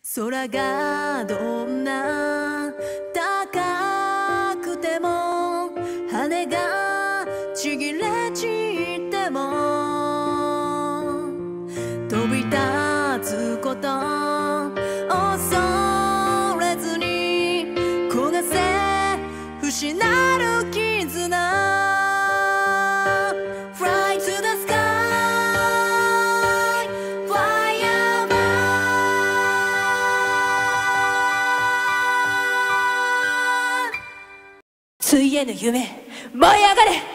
空がどんな高くても羽がちぎれ散っても飛び立つこと恐れずに焦がせ不死なる絆 Fly to the sky Fly above ついえぬ夢舞い上がれ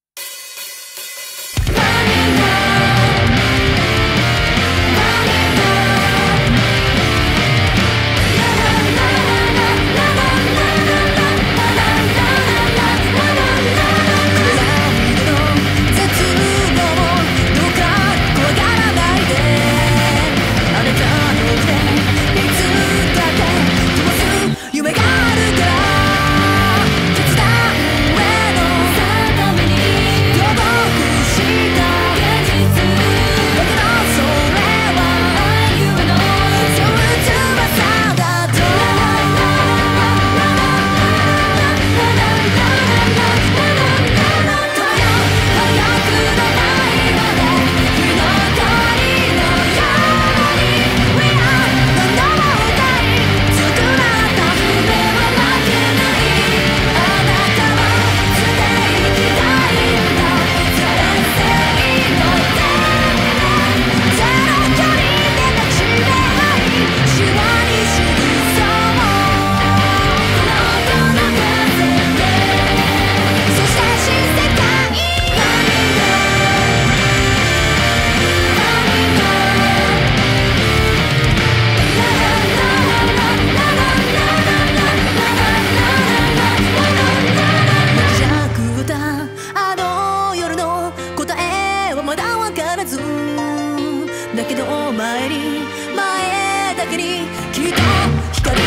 だけど前に前だけにきっと光を差すと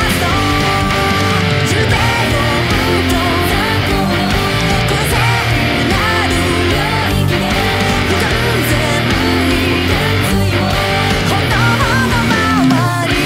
充電音とこの聖なる領域で不完全に炎の周り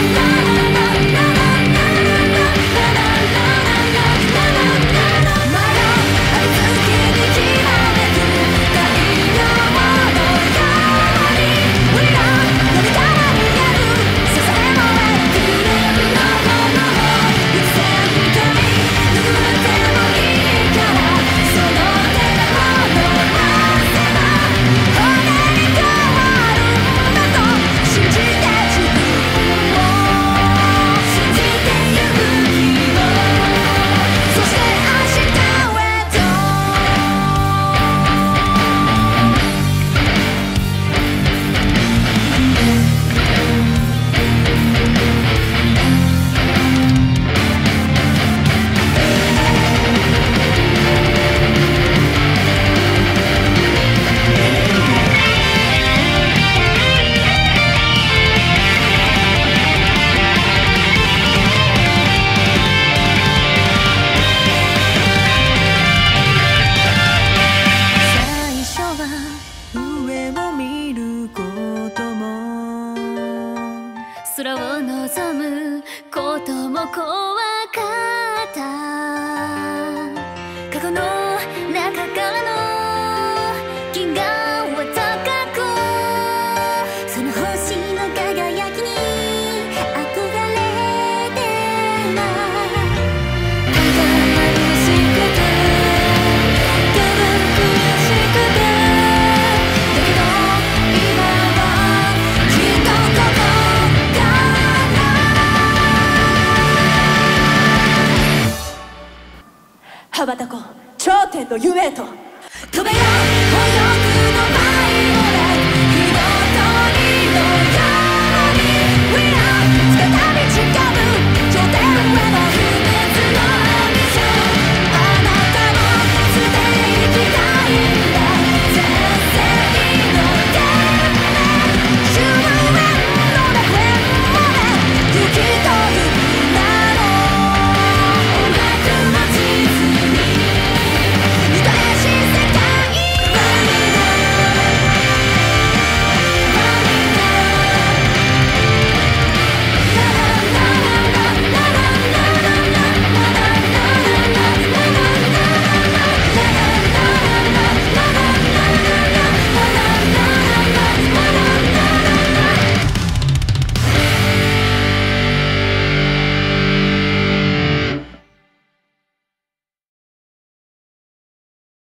空を望むことも怖かった過去の中からの銀河は高くその星の輝きに憧れてな眩しくてただ悔しくてだけど今はきっとここ羽ばたこう頂点の夢へと飛べよ